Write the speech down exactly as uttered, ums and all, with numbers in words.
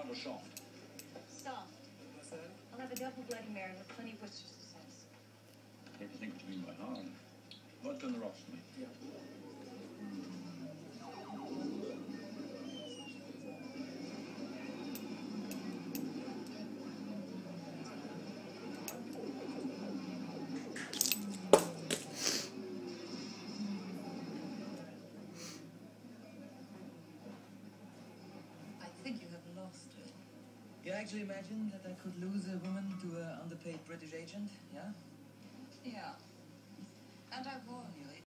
hard or soft? Soft. I'll have a double Bloody Mary with plenty of Worcestershire sauce. What do you think you mean by hard? Vodka on the rocks for me. Yeah. I think you have lost her. You actually imagine that I could lose a woman to an underpaid British agent, yeah? Yeah. And I